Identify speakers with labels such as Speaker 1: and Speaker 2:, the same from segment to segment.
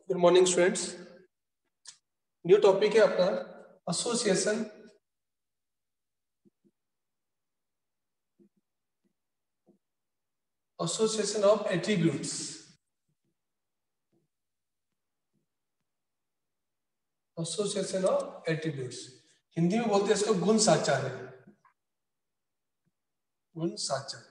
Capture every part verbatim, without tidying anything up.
Speaker 1: Good morning students. New topic है अपना association association of attributes. Association of attributes Hindi में बोलते हैं इसको गुण साचार्य। गुण साचार्य,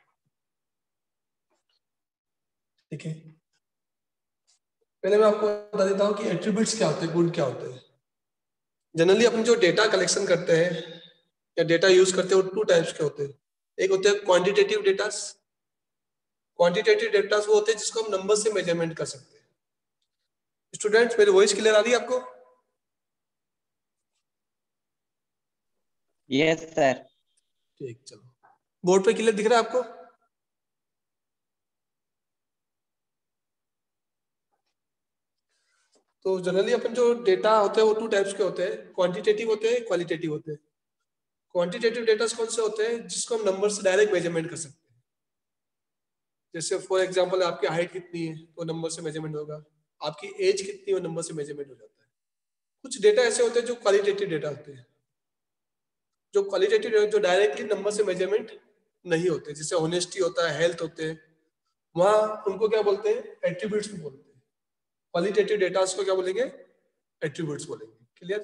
Speaker 1: ठीक है। पहले मैं आपको बता देता हूं कि एट्रीब्यूट्स क्या होते हैं, गुण क्या होते हैं। जनरली अपन जो डेटा कलेक्शन करते हैं या डेटा यूज करते हैं वो टू टाइप्स के होते हैं। एक होते हैं क्वांटिटेटिव डेटास। क्वांटिटेटिव डेटास वो होते हैं जिसको हम नंबर से मेजरमेंट कर सकते हैं। स्टूडेंट्स मेरी वॉइस क्लियर आ रही है आपको?
Speaker 2: Yes sir.
Speaker 1: ठीक, चलो बोर्ड पे क्लियर दिख रहा है आपको? तो जनरली अपन जो डेटा होते हैं वो टू टाइप्स के होते हैं, क्वांटिटेटिव होते हैं, क्वालिटेटिव होते हैं। क्वांटिटेटिव डेटा कौन से होते हैं जिसको हम नंबर से डायरेक्ट मेजरमेंट कर सकते हैं। जैसे फॉर एग्जांपल आपकी हाइट कितनी है वो नंबर से मेजरमेंट होगा, आपकी एज कितनी है वो नंबर से मेजरमेंट हो जाता है। कुछ डेटा ऐसे होते हैं जो क्वालिटेटिव डेटा होते हैं, जो क्वालिटेटिव जो डायरेक्टली नंबर से मेजरमेंट नहीं होते, जैसे ऑनेस्टी होता है, हेल्थ होते हैं, वहां उनको क्या बोलते हैं, एट्रीब्यूट्स बोलते हैं। क्वालिटेटिव डेटा को क्या बोलेंगे, एट्रीब्यूट्स बोलेंगे। क्लियर?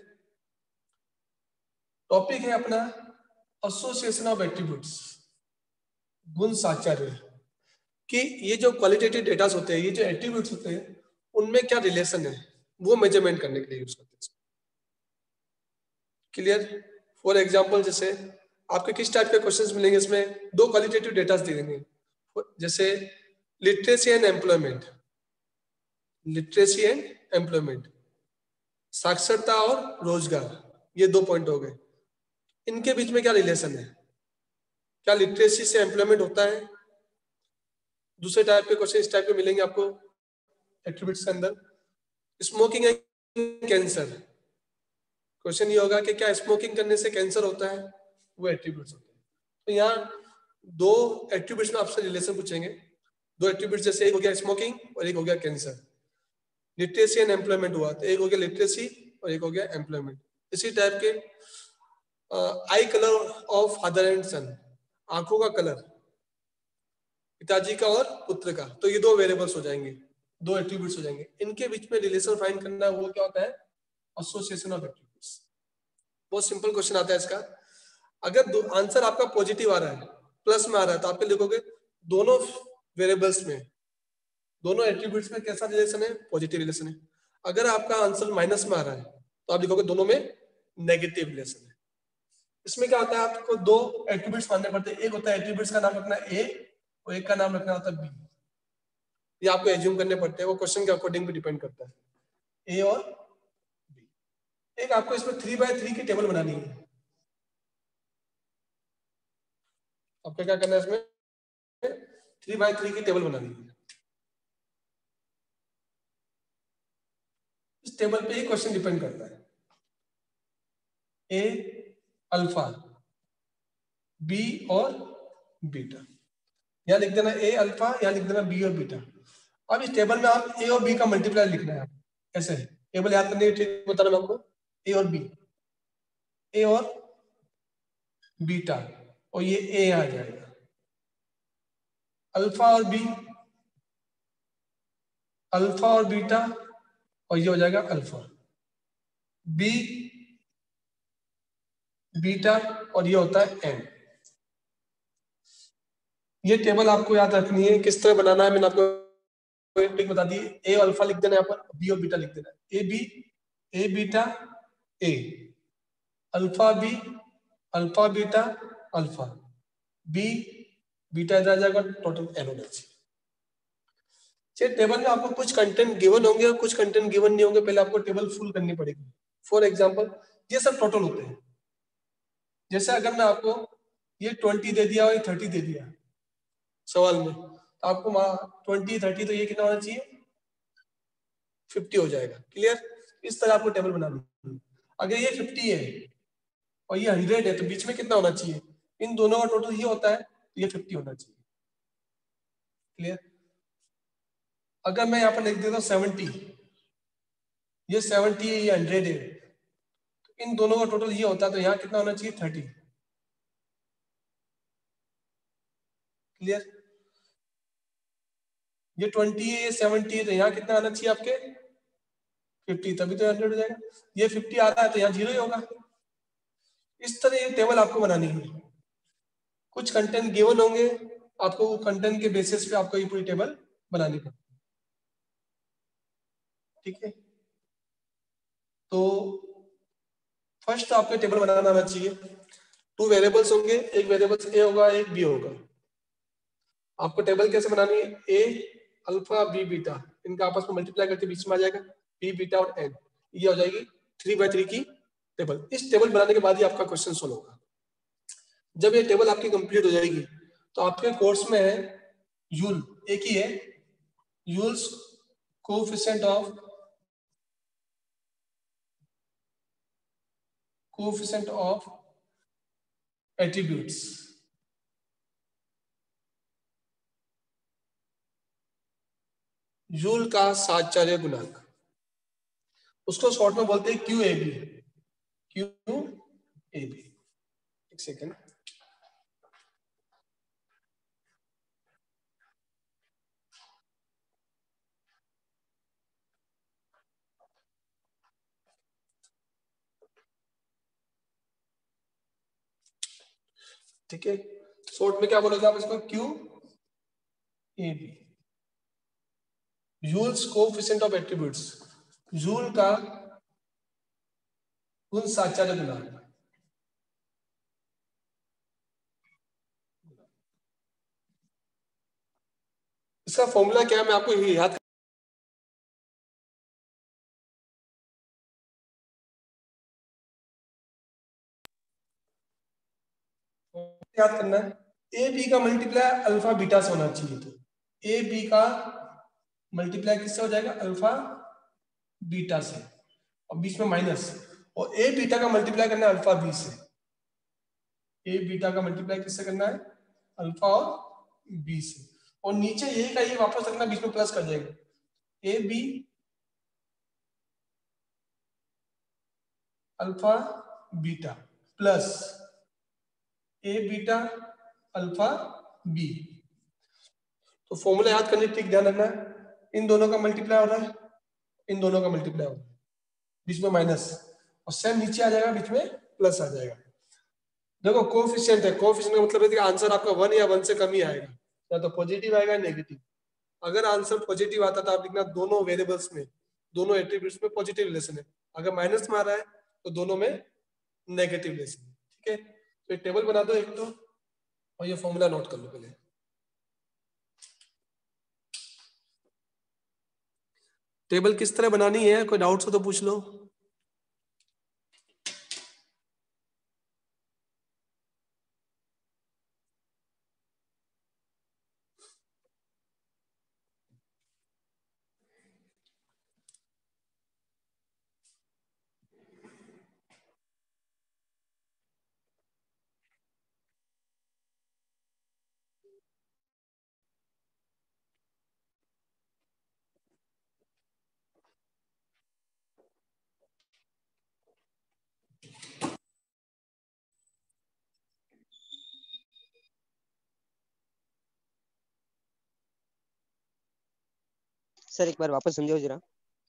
Speaker 1: टॉपिक है अपना एसोसिएशन ऑफ एट्रीब्यूट्स, गुण साचार्य। कि ये जो क्वालिटेटिव डेटा होते हैं, ये जो एट्रीब्यूट्स होते हैं, उनमें क्या रिलेशन है वो मेजरमेंट करने के लिए यूज करते हैं। क्लियर? फॉर एग्जांपल जैसे आपके किस टाइप के क्वेश्चंस मिलेंगे, इसमें दो क्वालिटेटिव डेटा दे देंगे, जैसे literacy and employment. Literacy and employment, साक्षरता और रोजगार, ये दो पॉइंट हो गए। इनके बीच में क्या रिलेशन है? क्या लिटरेसी से एम्प्लॉयमेंट होता है? दूसरे टाइप के क्वेश्चन इस टाइप के मिलेंगे आपको एट्रीब्यूट्स के अंदर। स्मोकिंग एंड कैंसर, क्वेश्चन ये होगा कि क्या स्मोकिंग करने से कैंसर होता है, वो एट्रीब्यूट्स होते हैं। तो यहाँ दो एट्रीब्यूट्स में आपसे रिलेशन पूछेंगे, दो एट्रीब्यूट्स, जैसे एक हो गया स्मोकिंग और एक हो गया कैंसर। लिटरेसी एंड एम्प्लॉयमेंट हुआ तो एक हो गया लिटरेसी और एक हो गया एम्प्लॉयमेंट। इसी टाइप के eye colour of father and son, आंखों का कलर पिताजी का और पुत्र का, तो ये दो वेरिएबल्स हो जाएंगे, दो एट्रीब्यूट्स हो जाएंगे। इनके बीच में रिलेशन फाइंड करना, वो क्या होता है, एसोसिएशन ऑफ एट्रीब्यूट्स। बहुत सिंपल क्वेश्चन आता है इसका। अगर आंसर आपका पॉजिटिव आ रहा है, प्लस में आ रहा है, तो आप लिखोगे दोनों वेरिएबल्स में, दोनों एट्रीब्यूट्स में कैसा रिलेशन है, पॉजिटिव रिलेशन है। अगर आपका आंसर माइनस में आ रहा है तो आप लिखोगे दोनों में नेगेटिव रिलेशन है। इसमें क्या होता है, आपको दो एट्रीब्यूट्स मानने पड़ते हैं। एक होता है एट्रीब्यूट्स का नाम रखना ए और एक का नाम रखना होता है बी। ये आपको एज्यूम करने पड़ते हैं, वो क्वेश्चन के अकॉर्डिंग भी डिपेंड करता है, ए और बी। एक आपको इसमें थ्री बाय थ्री की टेबल बनानी है। आपको क्या करना है, इसमें थ्री बाय थ्री की टेबल बनानी है। इस टेबल पे ही क्वेश्चन डिपेंड करता है। ए अल्फा, बी और बीटा, यहाँ लिख देना ए अल्फा, यहाँ लिख देना बी और बीटा। अब इस टेबल में आप ए और बी का मल्टीप्लाई लिखना है। ऐसे टेबल याद करने की ट्रिक बता रहा हूं आपको। ए और बी, ए और बीटा, और ये ए आ जाएगा, अल्फा और बी, अल्फा और बीटा, और ये हो जाएगा अल्फा, बी बीटा, और ये होता है एन। ये टेबल आपको याद रखनी है, किस तरह बनाना है मैंने आपको ट्रिक बता दी। ए अल्फा लिख देना है यहाँ पर, बी और बीटा लिख देना है। A B, A beta A, alpha B, alpha beta alpha, B beta इधर आ जाएगा, टोटल एन होना चाहिए। टेबल में आपको कुछ कंटेंट गिवन होंगे और कुछ कंटेंट गिवन नहीं होंगे, पहले आपको टेबल फुल करनी पड़ेगी। फॉर एग्जांपल ये सब टोटल होते हैं। जैसे अगर मैं आपको ये ट्वेंटी दे दिया और ये थर्टी दे दिया सवाल में, तो आपको ट्वेंटी थर्टी, तो ये कितना होना चाहिए, फिफ्टी हो जाएगा। क्लियर? इस तरह आपको टेबल बनानी है। अगर ये फिफ्टी है और ये हंड्रेड है तो बीच में कितना होना चाहिए, इन दोनों का टोटल ये होता है, तो ये फिफ्टी होना चाहिए। क्लियर? अगर मैं यहाँ पर लिख देता हूँ सेवेंटी ये सेवेंटी है, ये हंड्रेड है, तो इन दोनों का टोटल ये होता है, तो यहाँ कितना होना चाहिए, थर्टी। क्लियर? ये ट्वेंटी है, ये सेवेंटी है, तो यहाँ कितना आना चाहिए आपके, फिफ्टी, तभी तो हंड्रेड हो जाएगा। ये फिफ्टी आ रहा है तो यहाँ जीरो ही होगा। इस तरह ये टेबल आपको बनानी है। कुछ कंटेंट गिवन होंगे, आपको कंटेंट के बेसिस पे आपको ये पूरी टेबल बनानी पड़ेगी। ठीक है, तो फर्स्ट आपको टेबल बनाना आना चाहिए। टू वेरिएबल्स होंगे, एक वेरिएबल्स ए होगा, एक बी होगा। आपको टेबल कैसे बनानी है, ए अल्फा बी बीटा, इनका आपस में मल्टीप्लाई करके बीच में आ जाएगा बी बीटा और एन, ये हो जाएगी थ्री बाय थ्री की टेबल। इस टेबल बनाने के बाद ही आपका क्वेश्चन सोल्व होगा। जब ये टेबल आपकी कंप्लीट हो जाएगी तो आपके कोर्स में है यूल, एक ही है, Yule's coefficient of coefficient of attributes. Yule का साहचर्य गुणांक, उसको शॉर्ट में बोलते हैं Q A B. Q A B, एक सेकेंड। ठीक है, शॉर्ट में क्या बोलोगे आप इसको, Q A B, Yule's coefficient of attributes, Yule का गुण साहचर्य गुणांक। इसका फॉर्मूला क्या है, मैं आपको याद याद करना है। ए बी का मल्टीप्लाई अल्फा बीटा से होना चाहिए, तो ए बी का मल्टीप्लाई किससे हो जाएगा, अल्फा बीटा से, और बीच में माइनस, और ए बीटा का मल्टीप्लाई करना है अल्फा बी से। ए बीटा का मल्टीप्लाई किससे करना है, अल्फा और बी से, और नीचे ए का ये वापस रखना, बीच में प्लस कर जाएगा, A B alpha beta plus A beta alpha B. तो फॉर्मूला याद करने ठीक ध्यान रखना है, इन दोनों का मल्टीप्लाई हो रहा है, इन दोनों का मल्टीप्लाई हो रहा है, बीच में माइनस, और सेम नीचे आ जाएगा, बीच में प्लस आ जाएगा। देखो कोएफिशिएंट है, कोएफिशिएंट का मतलब है कि आंसर आपका वन या वन से कम ही आएगा, या तो पॉजिटिव आएगा नेगेटिव। अगर आंसर पॉजिटिव आता तो आप लिखना दोनों वेरिएबल्स में, दोनों एट्रीब्यूट्स में पॉजिटिव रिलेशन है, अगर माइनस में आ रहा है तो दोनों में नेगेटिव रिलेशन है। ठीक है, तो एक टेबल बना दो एक तो, और ये फॉर्मूला नोट कर लो पहले। टेबल किस तरह बनानी है, कोई डाउट हो तो पूछ लो।
Speaker 2: सर एक बार वापस समझाओ जरा।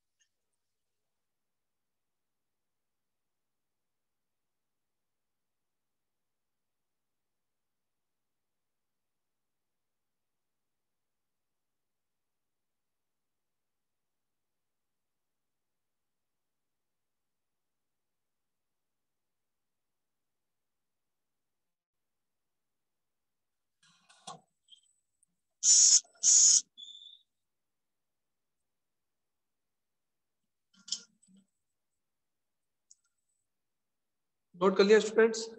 Speaker 1: नोट कर लिया स्टूडेंट्स?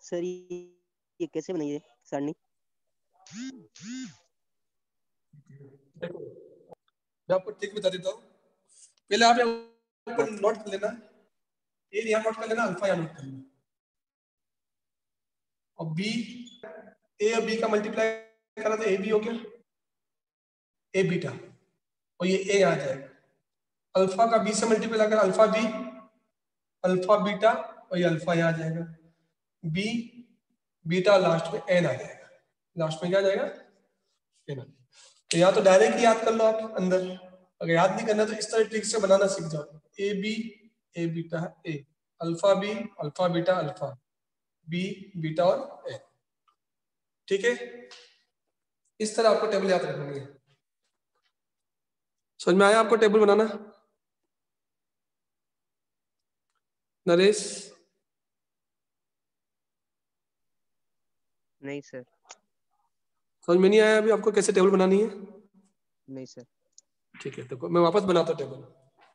Speaker 2: सर ये कैसे बनाई है सारणी?
Speaker 1: देखो मैं आपको ट्रिक बता देता हूँ। पहले आप यहाँ पर नोट कर लेना, ए यहाँ नोट कर लेना, अल्फा यहाँ नोट कर लेना, और बी, ए और बी का मल्टीप्लाई करा तो ए बी हो गया, ए बीटा, और ये ए आ जाएगा। अल्फा का बी से मल्टीप्लाई करा अल्फा बी, अल्फा बीटा, और ये अल्फा यहाँ आ जाएगा, बी बीटा, लास्ट में एन आ जाएगा। लास्ट में क्या आ जाएगा? एन आ जाएगा। तो यहाँ तो डायरेक्ट याद कर लो आप अंदर, अगर याद नहीं करना तो इस तरह ट्रिक से बनाना सीख जाओ। A B, A beta A, alpha B, alpha beta alpha, B beta और ए। ठीक है, इस तरह आपको टेबल याद रखनी है। समझ में आया आपको टेबल बनाना? नरेश?
Speaker 2: नहीं सर।
Speaker 1: समझ में नहीं आया अभी आपको कैसे टेबल बनानी है?
Speaker 2: नहीं सर।
Speaker 1: ठीक है, तो मैं वापस बनाता हूँ टेबल।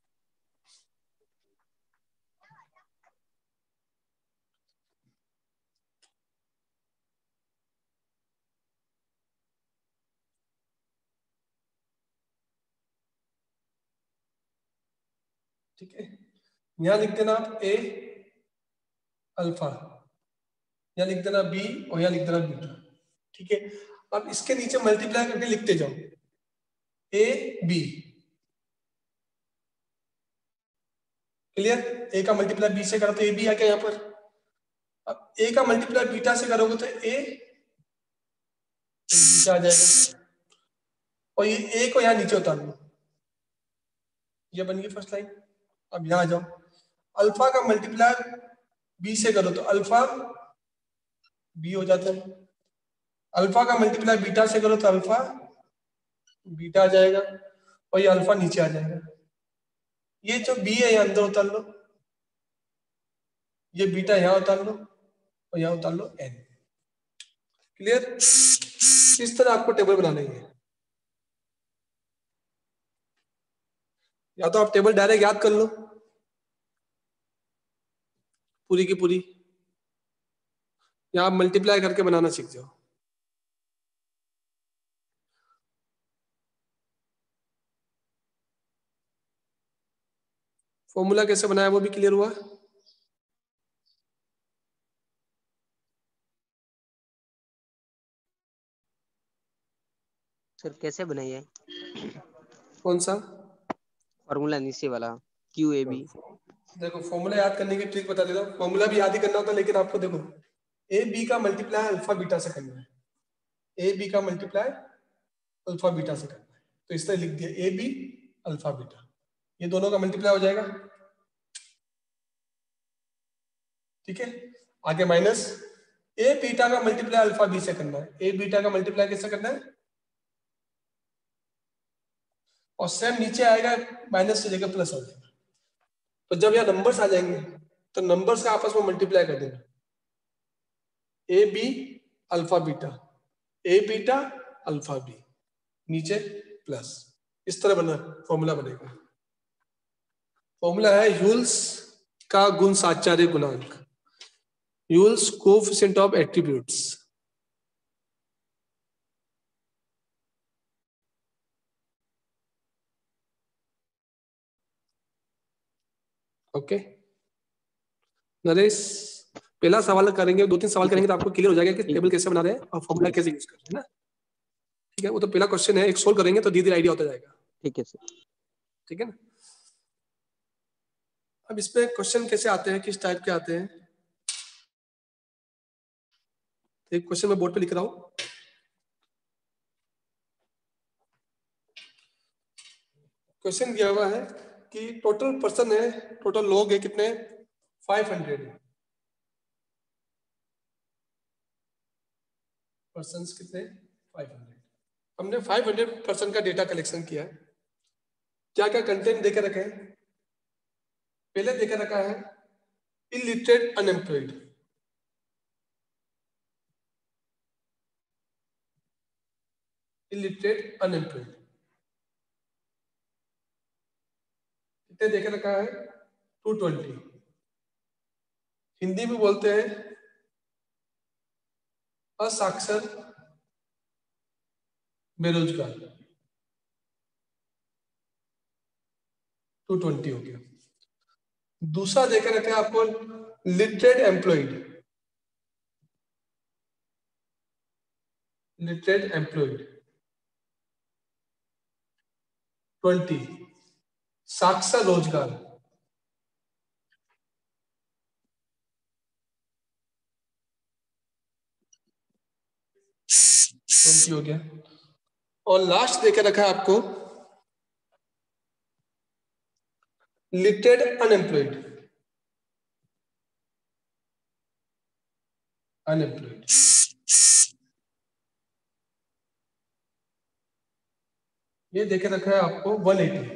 Speaker 1: ठीक है, यहाँ लिख देना आप ए अल्फा, यहाँ लिख देना बी, और यहाँ लिख देना बीटा। ठीक है, अब इसके नीचे मल्टीप्लाई करके लिखते जाओ, ए बी। क्लियर? ए का मल्टीप्लाई बी से करो तो ए बी आ गया यहाँ पर। अब ए का मल्टीप्लाई बीटा से करोगे तो ए बीटा आ जाएगा, और ये ए को यहाँ नीचे उतार लो, ये बन गई फर्स्ट लाइन। अब यहाँ आ जाओ, अल्फा का मल्टीप्लाई बी से करो तो अल्फा बी हो जाता है, अल्फा का मल्टीप्लाई बीटा से करो तो अल्फा बीटा आ जाएगा, और ये अल्फा नीचे आ जाएगा। ये जो बी है यहाँ अंदर उतार लो, ये बीटा यहाँ उतार लो, और यहाँ उतार लो एन। क्लियर? इस तरह आपको टेबल बनाना है। या तो आप टेबल डायरेक्ट याद कर लो पूरी की पूरी, या आप मल्टीप्लाई करके बनाना सीख जाओ। फॉर्मूला कैसे बनाया वो भी क्लियर हुआ?
Speaker 2: सर कैसे बनाई है?
Speaker 1: कौन सा
Speaker 2: फॉर्मूला नीचे वाला क्यू ए बी?
Speaker 1: देखो, फॉर्मूला याद करने की ट्रिक बता देता हूँ। फॉर्मूला भी याद ही करना होता है, लेकिन आपको देखो ए बी का मल्टीप्लाई अल्फा बीटा से करना है, ए बी का मल्टीप्लाई अल्फा बीटा से करना है, तो इस तरह लिख दिया ए बी अल्फा बीटा, ये दोनों का मल्टीप्लाई हो जाएगा। ठीक है, आगे माइनस ए बीटा का मल्टीप्लाई अल्फा बी से करना है, ए बीटा का मल्टीप्लाई कैसे करना है, और सेम नीचे आएगा माइनस की जगह प्लस आ जाएगा। तो जब यहाँ नंबर्स आ जाएंगे तो नंबर्स का आपस में मल्टीप्लाई कर देना, A B alpha beta, A beta alpha B, नीचे प्लस, इस तरह बना फॉर्मूला बनेगा। फॉर्मूला है यूल्स का गुण साचार्य गुणांक, Yule's coefficient of attributes. Okay Naresh, पहला सवाल करेंगे, दो तीन सवाल करेंगे तो आपको क्लियर हो जाएगा कि टेबल कैसे बना रहे हैं और फॉर्मूला कैसे यूज कर रहे हैं ना। ठीक है, वो तो पहला क्वेश्चन है, एक सोल्व करेंगे तो धीरे धीरे आइडिया होता जाएगा।
Speaker 2: ठीक है सर।
Speaker 1: ठीक है ना। अब इसमें क्वेश्चन कैसे आते हैं, किस टाइप के आते हैं, एक क्वेश्चन मैं बोर्ड पे लिख रहा हूं। क्वेश्चन दिया हुआ है कि टोटल पर्सन है, टोटल लोग है कितने, फाइव हंड्रेड पर्सन कितने, फाइव हंड्रेड। हमने फाइव हंड्रेड पर्सन का डेटा कलेक्शन किया है। क्या क्या कंटेंट देकर रखे हैं? पहले देकर रखा है इलिटरेट अनएम्प्लॉयड, इलिटरेट अनएम्प्लॉयड कितने देकर रखा है, टू ट्वेंटी। हिंदी में बोलते हैं असाक्षर बेरोजगार टू ट्वेंटी हो गया। दूसरा देकर रखा है आपको literate employed, literate employed twenty, साक्षर रोजगार ट्वेंटी हो गया। और लास्ट देकर रखा है आपको लिटरेट अनएम्प्लॉयड, अनएम्प्लॉयड ये देके रखा है आपको वन एटी,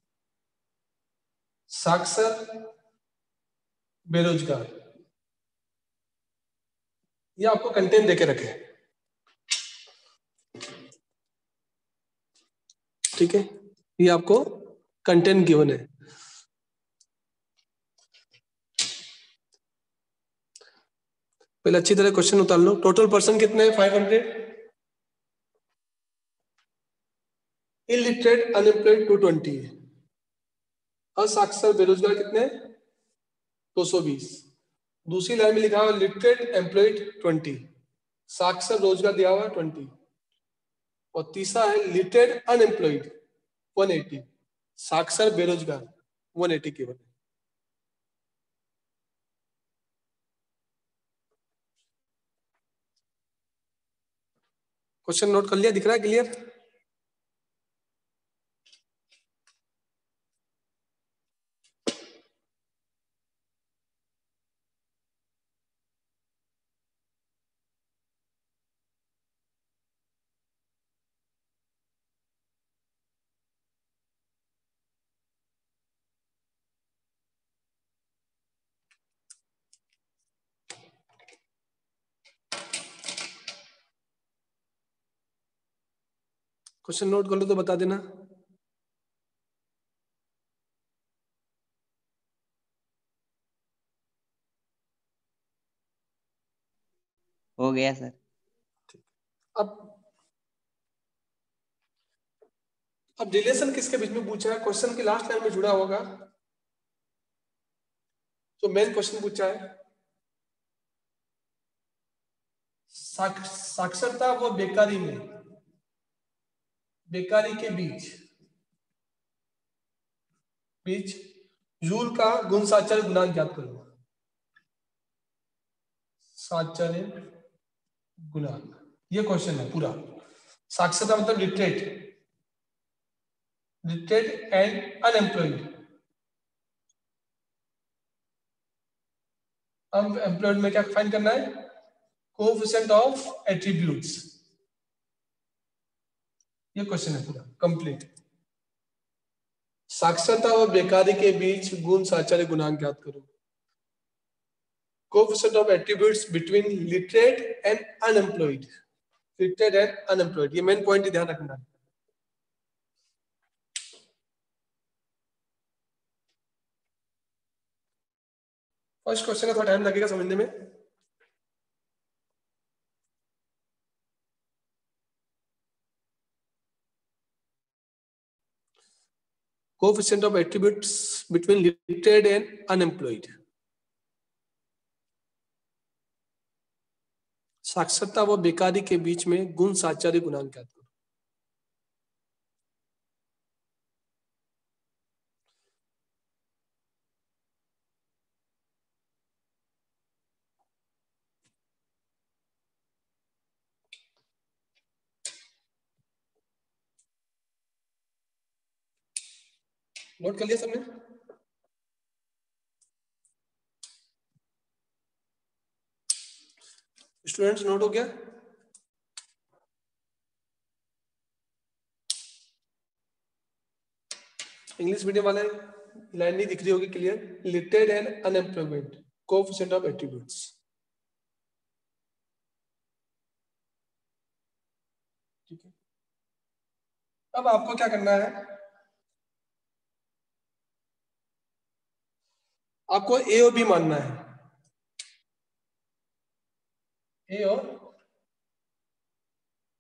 Speaker 1: साक्षर बेरोजगार, ये आपको कंटेंट देके रखे हैं, ठीक है, ये आपको कंटेंट गिवन है। पहले अच्छी तरह क्वेश्चन उतार लो। टोटल पर्सन कितने हैं? Five hundred, illiterate unemployed two twenty, असाक्षर बेरोजगार कितने? दो सौ बीस। दूसरी लाइन में लिखा हुआ लिटरेट एम्प्लॉयड ट्वेंटी, साक्षर रोजगार दिया हुआ ट्वेंटी, और तीसरा है लिटरेट अनएम्प्लॉयड वन एटी, साक्षर बेरोजगार वन एटी केवल। क्वेश्चन नोट कर लिया? दिख रहा है क्लियर? क्वेश्चन नोट कर लो तो बता देना।
Speaker 2: हो गया सर।
Speaker 1: अब अब रिलेशन किसके बीच में पूछा है? क्वेश्चन की लास्ट लाइन में जुड़ा होगा। तो मेन क्वेश्चन पूछा है साक्षरता व बेकारी में, बेकारी के बीच बीच यूल का गुण साचार्य गुणांक ज्ञात करो। साचार्य गुणांक, ये क्वेश्चन है पूरा। साक्षरता मतलब लिटरेट, लिटरेट एंड अनएम्प्लॉयड। अब एम्प्लॉयड में क्या फाइंड करना है? कोएफिशिएंट ऑफ एट्रीब्यूट्स, ये क्वेश्चन है पूरा कंप्लीट। साक्षरता और बेकारी के बीच गुण साचार्य गुणांक ज्ञात करो। Coefficient of attributes between literate and unemployed, literate and unemployed, ये मेन पॉइंट ध्यान रखना है। फर्स्ट क्वेश्चन का थोड़ा टाइम लगेगा समझने में। Coefficient of attributes between literate and unemployed, साक्षरता व बेकारी के बीच में गुण साचार्य गुणांक ज्ञात करो। नोट कर लिया सबने? स्टूडेंट्स नोट हो गया? इंग्लिश मीडियम वाले लाइन नहीं दिख रही होगी clear? Literate and unemployment, coefficient of attributes. ठीक है, अब आपको क्या करना है? आपको ए और बी मानना है, ए और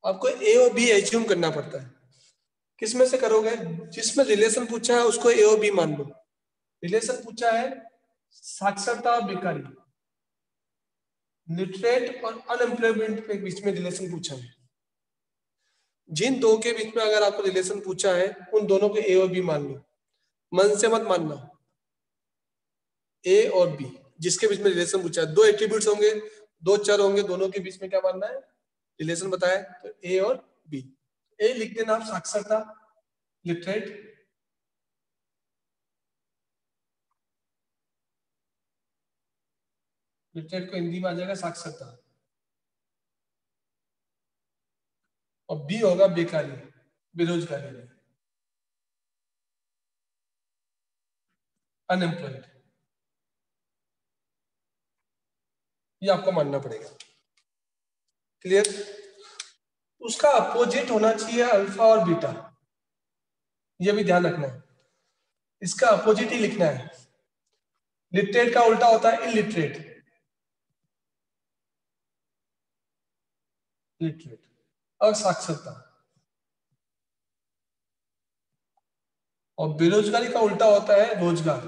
Speaker 1: आपको ए और बी एज्यूम करना पड़ता है। किस में से करोगे? जिसमें रिलेशन पूछा है उसको ए और बी मान लो। रिलेशन पूछा है साक्षरता और बेकारी, लिटरेट और अनएम्प्लॉयमेंट के बीच में रिलेशन पूछा है। जिन दो के बीच में अगर आपको रिलेशन पूछा है उन दोनों को ए और बी मान लो, मन से मत मानना। ए और बी जिसके बीच में रिलेशन पूछा है, दो एट्रीब्यूट्स होंगे, दो चर होंगे, दोनों के बीच में क्या मानना है? रिलेशन बताया, तो ए और बी। ए लिख देना आप साक्षरता, लिटरेट, लिटरेट को हिंदी में आ जाएगा साक्षरता, और बी होगा बेकारी, बेरोजगारी, अनएम्प्लॉयड। ये आपको मानना पड़ेगा। क्लियर? उसका अपोजिट होना चाहिए अल्फा और बीटा, ये भी ध्यान रखना है। इसका अपोजिट ही लिखना है। लिटरेट का उल्टा होता है इलिटरेट, लिटरेट और साक्षरता। और बेरोजगारी का उल्टा होता है रोजगार,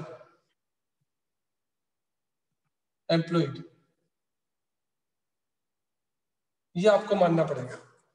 Speaker 1: एम्प्लॉयड। ये आपको मानना पड़ेगा।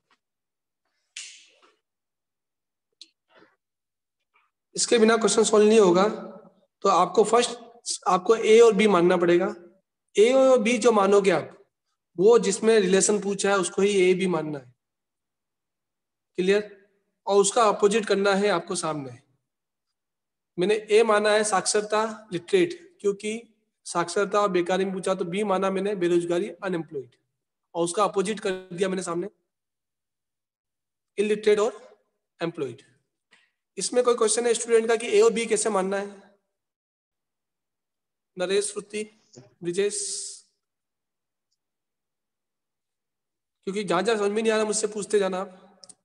Speaker 1: इसके बिना क्वेश्चन सॉल्व नहीं होगा। तो आपको फर्स्ट आपको ए और बी मानना पड़ेगा। ए और बी जो मानोगे आप, वो जिसमें रिलेशन पूछा है उसको ही ए बी मानना है। क्लियर? और उसका अपोजिट करना है आपको सामने। मैंने ए माना है साक्षरता, लिटरेट, क्योंकि साक्षरता और बेकारी में पूछा, तो बी माना मैंने बेरोजगारी, अनएम्प्लॉयड, और उसका अपोजिट कर दिया मैंने सामने, इलिटरेट और एम्प्लॉयड। इसमें कोई क्वेश्चन है स्टूडेंट का कि ए और बी कैसे मानना है? नरेश, श्रुति, ब्रिजेश? क्योंकि जहां जहां समझ में नहीं आ रहा मुझसे पूछते जाना आप।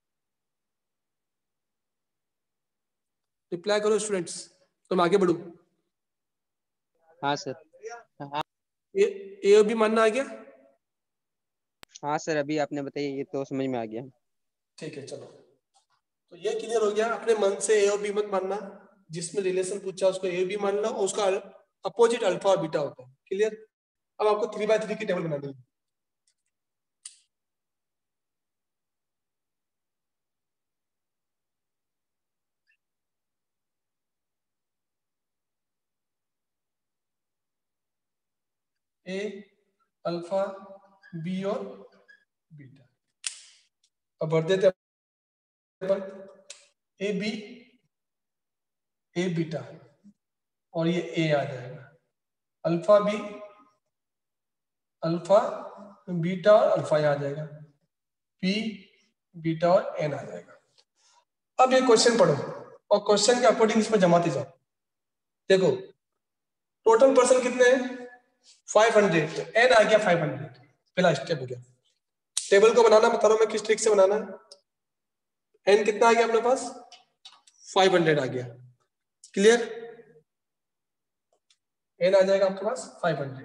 Speaker 1: रिप्लाई करो स्टूडेंट्स, तो मैं आगे बढ़ू।
Speaker 2: हाँ सर। हाँ
Speaker 1: ए, ए और बी मानना आ गया?
Speaker 2: हाँ सर, अभी आपने बताया ये तो समझ में आ गया।
Speaker 1: ठीक है, चलो। तो ये क्लियर हो गया। अपने मन से ए और बी मत मानना, जिसमें रिलेशन पूछा उसको ए बी मानना, और उसका अपोजिट अल्फा और बीटा होता है। क्लियर? अब आपको थ्री बाय थ्री की टेबल बनानी है। ए, अल्फा, बी और बीटा। अब भर देते हैं। ए बी, ए बीटा, और ये ए आ जाएगा। अल्फा बी, अल्फा, बीटा और अल्फा आ जाएगा। पी, बीटा और एन आ जाएगा। अब ये क्वेश्चन पढ़ो और क्वेश्चन के अकॉर्डिंग इसमें जमाते जाओ। देखो टोटल पर्सन कितने हैं? Five hundred. तो एन आ गया फाइव हंड्रेड, पहला स्टेप हो गया। टेबल को बनाना बता रहा हूं मैं किस ट्रिक से बनाना है। एन कितना आ गया अपने पास? फाइव हंड्रेड आ गया। क्लियर? एन आ जाएगा आपके पास फाइव हंड्रेड।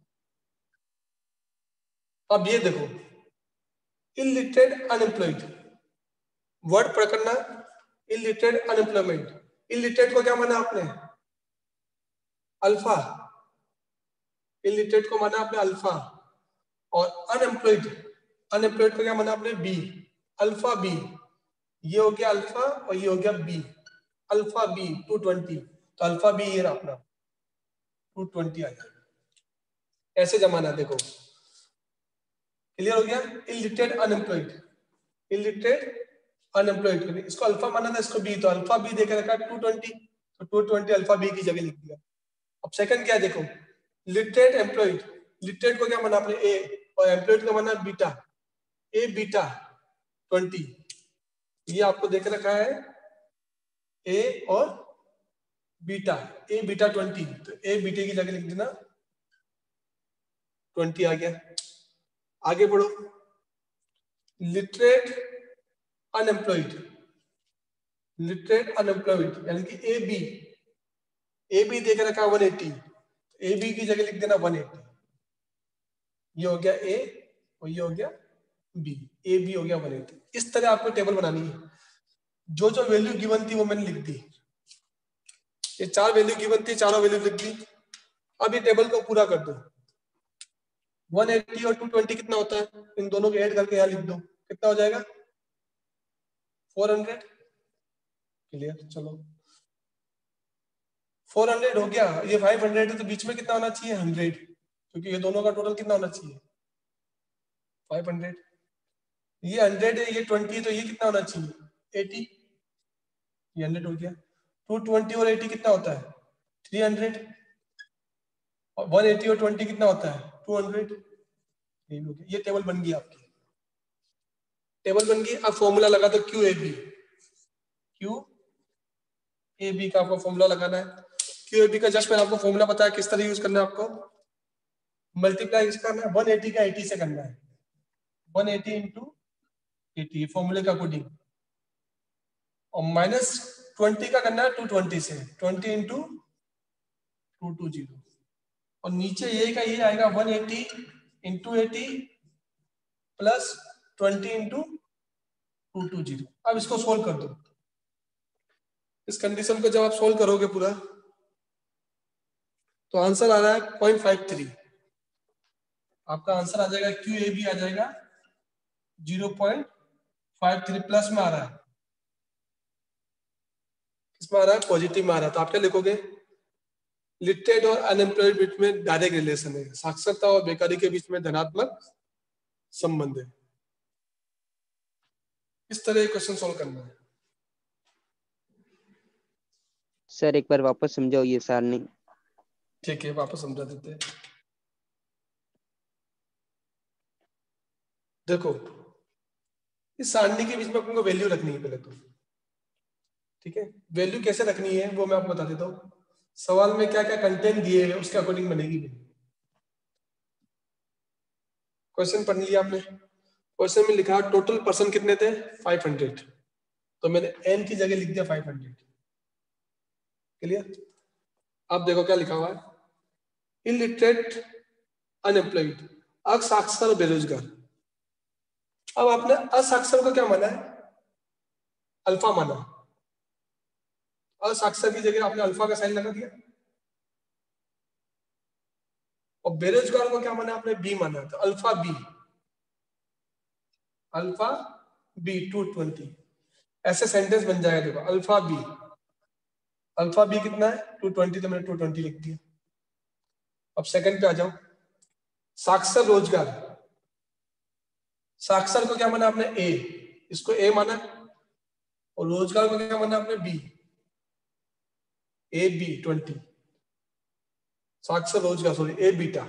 Speaker 1: अब ये देखो, इलिटरेट, अनएम्प्लॉयड, वर्ड पकड़ना, इलिटरेट, अनएम्प्लॉयमेंट। इलिटरेट को क्या माना आपने? अल्फा। इलिटरेट को माना आपने अल्फा, और अनएम्प्लॉयड, अनएम्प्लॉयड को क्या माना आपने? बी। अल्फा बी, ये हो गया अल्फा और ये हो गया B. Alpha B two twenty, तो अल्फा बी ये रहा अपना टू ट्वेंटी आ जाएगा। ऐसे जमाना देखो। क्लियर हो गया? Illiterate, unemployed, illiterate, unemployed. इसको अल्फा माना था, इसको बी, तो अल्फा बी देकर रखा टू ट्वेंटी, तो टू ट्वेंटी अल्फा बी की जगह लिख दिया। अब सेकंड क्या देखो, लिटरेट, एम्प्लॉयड। लिटरेट को क्या माना आपने? ए, और एम्प्लॉयड को माना बीटा, ए बीटा ट्वेंटी। ये आपको देख रखा है ए और बीटा, ए बीटा ट्वेंटी, तो ए बीटा की जगह लिख देना ट्वेंटी आ गया। आगे बढ़ो, लिटरेट, अनएम्प्लॉयड, लिटरेट, अनएम्प्लॉयड, यानी कि ए बी, ए बी देख रखा है वन एटी, ए बी की जगह लिख देना वन एटी। ये हो गया ए और ये हो गया बी, ए बी हो गया वन एटी। इस तरह आपको टेबल बनानी है। जो जो वैल्यू गिवन थी वो मैंने लिख दी, ये चार वैल्यू गिवन थी, चारों वैल्यू लिख दी। अब ये टेबल को पूरा कर दो। वन एटी और टू ट्वेंटी कितना होता है, इन दोनों को ऐड करके यहाँ लिख दो, कितना हो जाएगा फोर हंड्रेड। क्लियर, चलो फोर हंड्रेड हो गया, ये फाइव हंड्रेड है तो बीच में कितना होना चाहिए हंड्रेड, क्योंकि ये दोनों का टोटल कितना होना चाहिए फाइव हंड्रेड। ये हंड्रेड है, ये ट्वेंटी है, तो ये कितना होना चाहिए एटी, ये हंड्रेड हो गया। टू ट्वेंटी और एटी कितना होता है थ्री हंड्रेड, और वन एटी और ट्वेंटी कितना होता है टू हंड्रेड। ये हो गया, ये टेबल बन गई आपकी, टेबल बन गई। अब फॉर्मूला लगा दो Q A B, Q A B का आपको फॉर्मूला लगाना है। क्यू ए बी का जस्ट मैंने आपको फॉर्मूला बताया किस तरह यूज करना है, आपको मल्टीप्लाई किस करना है, वन एटी का एटी से करना है, वन एटी इंटू एटी फॉर्मूले के अकॉर्डिंग, और माइनस ट्वेंटी का करना है टू ट्वेंटी से, twenty into two two zero, और नीचे ये का ये आएगा one eighty into eighty plus twenty into two two zero. अब इसको सोल्व कर दो। इस कंडीशन को जब आप सोल्व करोगे पूरा, तो आंसर आ रहा है पॉइंट फाइव थ्री। आपका आंसर आ जाएगा क्यू ए बी आ जाएगा zero point five three, plus में आ रहा है, इसमें आ रहा है पॉजिटिव में आ रहा है। तो आप क्या लिखोगे, लिटरेट और अनएम्प्लॉयड बीच में डायरेक्ट रिलेशन है, साक्षरता और बेकारी के बीच में धनात्मक संबंध है। इस तरह क्वेश्चन सोल्व करना है।
Speaker 2: सर एक बार वापस समझाओ ये सारणी।
Speaker 1: ठीक है, वापस समझा देते हैं। देखो, इस सारणी के बीच में आपको वैल्यू रखनी है पहले तो, ठीक है। वैल्यू कैसे रखनी है वो मैं आपको बता देता हूँ। सवाल में क्या क्या कंटेंट दिए हैं उसके अकॉर्डिंग बनेगी। क्वेश्चन पढ़ लिया आपने, क्वेश्चन में लिखा टोटल पर्सन कितने थे फाइव हंड्रेड, तो मैंने एन की जगह लिख दिया फाइव हंड्रेड। क्लियर। अब देखो क्या लिखा हुआ है, इलिटरेट अनएम्प्लॉयड, असाक्षर बेरोजगार। अब आपने असाक्षर को क्या माना है, अल्फा माना, असाक्षर की जगह आपने अल्फा का साइन लगा दिया, और बेरोजगार को क्या माना आपने बी माना, तो alpha B, alpha B two twenty, ऐसे सेंटेंस बन जाएगा। देखो अल्फा बी, अल्फा बी कितना है टू ट्वेंटी, तो मैंने टू ट्वेंटी लिख दिया। अब सेकंड पे आ जाओ, साक्षर रोजगार, साक्षर को क्या माना आपने ए, इसको ए माना, और रोजगार को क्या माना आपने बी, ए बी ट्वेंटी, साक्षर रोजगार सॉरी ए बीटा,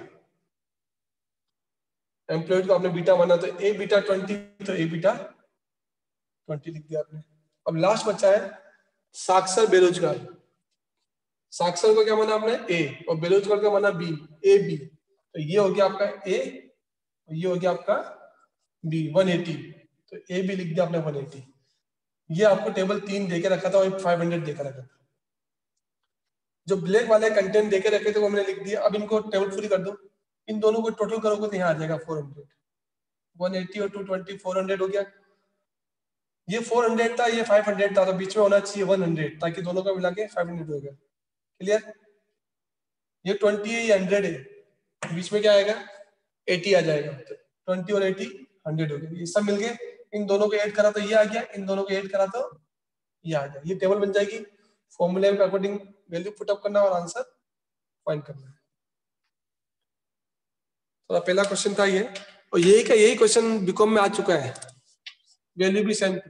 Speaker 1: एम्प्लॉयड को आपने बीटा माना, तो ए बीटा ट्वेंटी, तो ए बीटा ट्वेंटी लिख दिया आपने। अब लास्ट बचा है साक्षर बेरोजगार, साक्षर को क्या माना आपने ए, और बेरोजगार का माना बी, ए बी, तो ये हो गया आपका ए, और ये हो गया आपका बी वन एटी, तो ए बी लिख दिया आपने वन एटी। ये आपको टेबल तीन देके रखा था और फाइव हंड्रेड देकर रखा था। जो ब्लैक वाले कंटेंट देके रखे थे वो मैंने लिख दिया। अब इनको टेबल पूरी कर दो, इन दोनों को टोटल करोगे तो यहाँ आ जाएगा फोर हंड्रेड, वन एटी और टू ट्वेंटी फोर हंड्रेड हो गया। ये फोर हंड्रेड था, ये फाइव हंड्रेड था, तो बीच में होना चाहिए वन हंड्रेड, ताकि दोनों का मिला के फाइव हंड्रेड हो गया। क्लियर। ये ट्वेंटी है, ये हंड्रेड है, बीच में क्या आएगा एटी आ जाएगा, तो ट्वेंटी और एटी हंड्रेड हो गया। ये सब मिल गए, इन दोनों को ऐड करा तो ये आ गया, इन दोनों को ऐड करा तो ये आ गया। ये टेबल बन जाएगी। फॉर्मूले के अकॉर्डिंग वैल्यू पुटअप करना और आंसर फाइंड करना है। तो पहला क्वेश्चन था ये, और यही का यही क्वेश्चन बीकॉम में आ चुका है, वैल्यू भी सेम।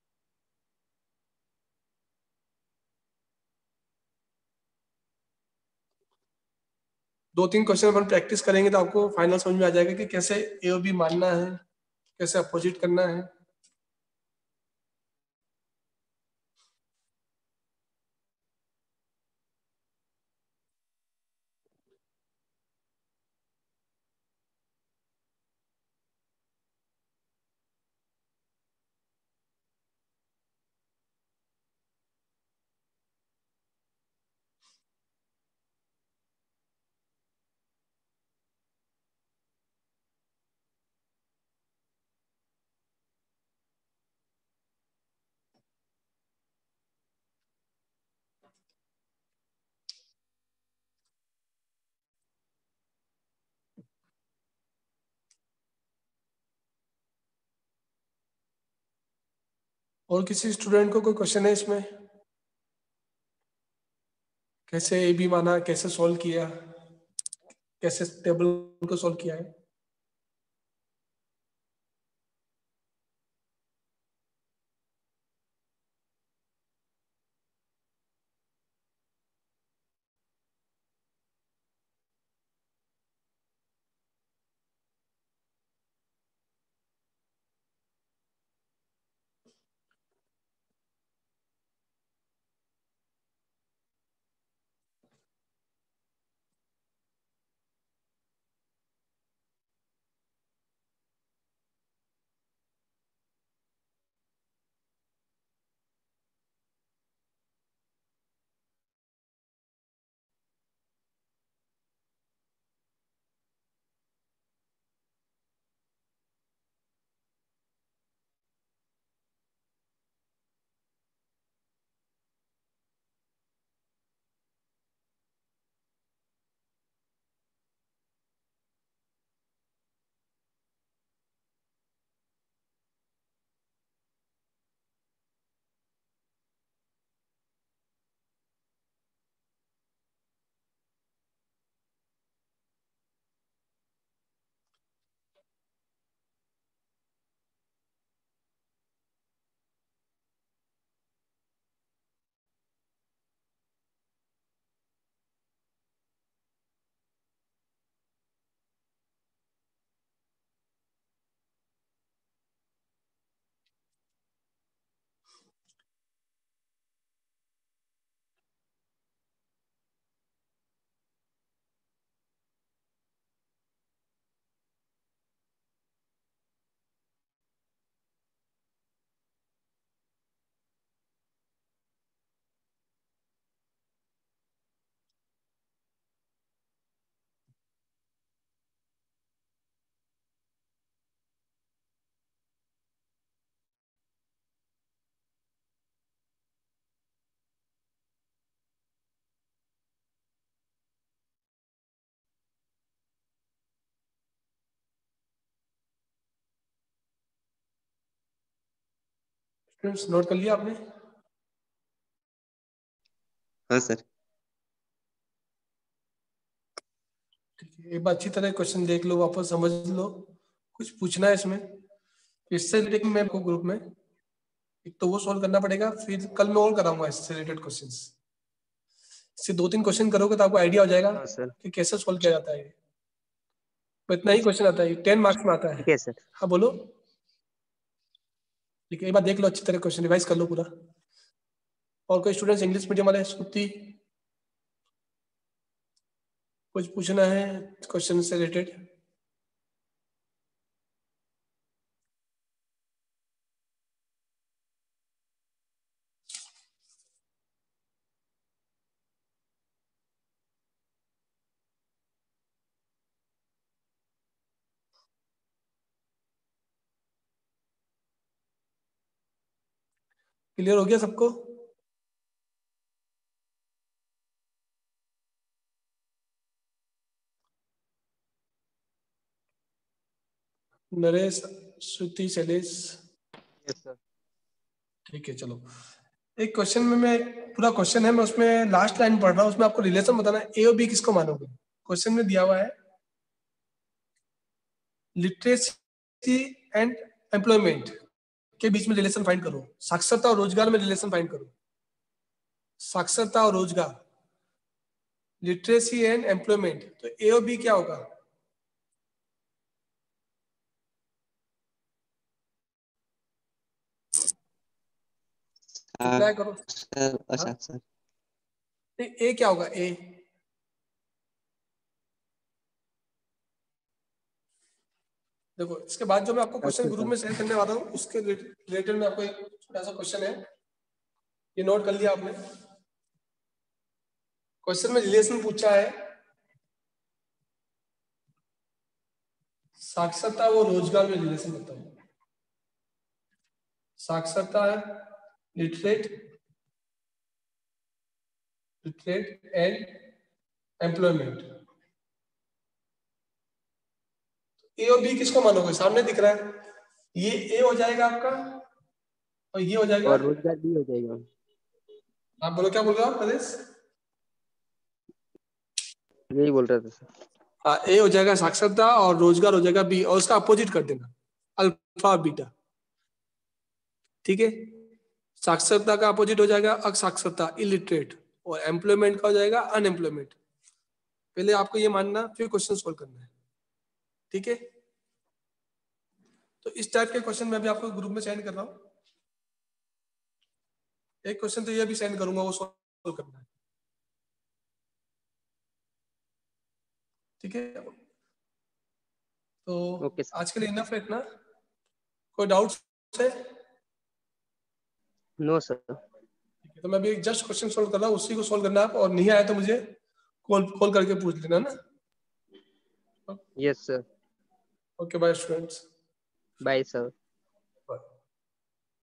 Speaker 1: दो तीन क्वेश्चन अपन प्रैक्टिस करेंगे तो आपको फाइनल समझ में आ जाएगा कि कैसे ए और बी मानना है, कैसे अपोजिट करना है। और किसी स्टूडेंट को कोई क्वेश्चन है इसमें? कैसे ए बी माना, कैसे सॉल्व किया, कैसे टेबल को सॉल्व किया है? स्टूडेंट्स नोट कर लिया आपने?
Speaker 2: हाँ सर।
Speaker 1: ठीक है, एक बार अच्छी तरह क्वेश्चन देख लो, वापस समझ लो, कुछ पूछना है इसमें इससे रिलेटेड मैं आपको ग्रुप में एक तो वो सॉल्व करना पड़ेगा, फिर कल मैं और कराऊंगा इससे रिलेटेड क्वेश्चंस। इससे दो तीन क्वेश्चन करोगे तो आपको आइडिया हो जाएगा
Speaker 2: हाँ सर।
Speaker 1: कि कैसे सॉल्व किया जाता है। तो इतना ही क्वेश्चन आता है, टेन मार्क्स में आता है।
Speaker 2: ठीक है सर।
Speaker 1: हाँ बोलो। ठीक है, एक बार देख लो अच्छी तरह, क्वेश्चन रिवाइज कर लो पूरा। और कोई स्टूडेंट्स इंग्लिश मीडियम वाले श्रुति, कुछ पूछना है क्वेश्चन से रिलेटेड? क्लियर हो गया सबको? नरेश, श्रुति, शैलेश?
Speaker 2: Yes sir.
Speaker 1: ठीक है चलो, एक क्वेश्चन में मैं पूरा क्वेश्चन है, मैं उसमें लास्ट लाइन पढ़ रहा हूँ, उसमें आपको रिलेशन बताना है, ए और बी किसको मानोगे। क्वेश्चन में दिया हुआ है लिटरेसी एंड एम्प्लॉयमेंट के बीच में रिलेशन फाइंड करो, साक्षरता और रोजगार में रिलेशन फाइंड करो। साक्षरता और रोजगार, लिटरेसी एंड एम्प्लॉयमेंट, तो ए और बी क्या होगा? रिप्लाई करो।
Speaker 2: सर अच्छा
Speaker 1: हाँ,
Speaker 2: सर।
Speaker 1: ए क्या होगा? ए देखो, इसके बाद जो मैं आपको क्वेश्चन
Speaker 2: अच्छा
Speaker 1: ग्रुप
Speaker 2: सर।
Speaker 1: में शेयर करने वाला हूँ उसके रिलेटेड में आपको एक छोटा सा क्वेश्चन है, ये नोट कर लिया आपने। क्वेश्चन में रिलेशन पूछा है साक्षरता और रोजगार में रिलेशन बताओ। साक्षरता है literate, literate and employment, A और बी किसको मानोगे? सामने दिख रहा है, ये ए हो जाएगा आपका और ये हो जाएगा,
Speaker 2: और रोजगार भी हो जाएगा।
Speaker 1: आप बोलो क्या बोल रहे हो आप नरेश?
Speaker 2: यही बोल रहा था सर।
Speaker 1: हाँ, ए हो जाएगा साक्षरता और रोजगार हो जाएगा बी, और उसका अपोजिट कर देना अल्फा बीटा। ठीक है, साक्षरता का अपोजिट हो जाएगा असाक्षरता इलिटरेट, और एम्प्लॉयमेंट का हो जाएगा अनएम्प्लॉयमेंट। पहले आपको ये मानना, फिर क्वेश्चन सोल्व करना है। ठीक है, तो इस टाइप के क्वेश्चन मैं भी आपको ग्रुप में सेंड कर रहा हूँ। एक क्वेश्चन तो ये भी सेंड करूंगा, वो सोल्व करना है। ठीक है, तो
Speaker 2: ओके सर।
Speaker 1: आज के लिए इनफ है इतना। कोई डाउट्स है?
Speaker 2: No sir.
Speaker 1: तो मैं भी जस्ट क्वेश्चन सोल्व कर रहा हूँ, उसी को सोल्व करना है आप, और नहीं आया तो मुझे कॉल कॉल करके पूछ लेना ना।
Speaker 2: Yes sir.
Speaker 1: Okay bye students.
Speaker 2: Bye sir.